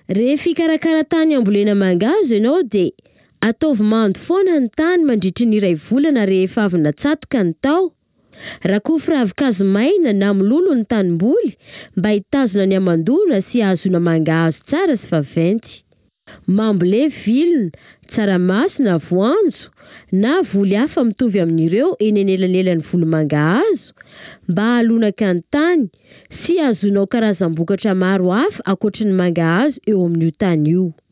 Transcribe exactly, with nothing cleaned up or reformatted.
Rehefa ikarakara tany ambolena mangahazo ianao dia ataovy mando foana ny tany mandritry ny iray volana rehefa avy natsatoka ny tao. Rakofy ravin-kazo maina na mololo ny tanimboly mba hitazona ny amandona sy ahazona mangahazo tsara sy vaventy. Mambolé vilona, tsaramaso na voanjo na voly hafa mitovy amin'ireo eny anelanelan'ny volo mangahazo mba halonaka ny tany sy ahazonao karazam-bokatra maro hafa ankoatry ny mangahazo eo amin'io tany io.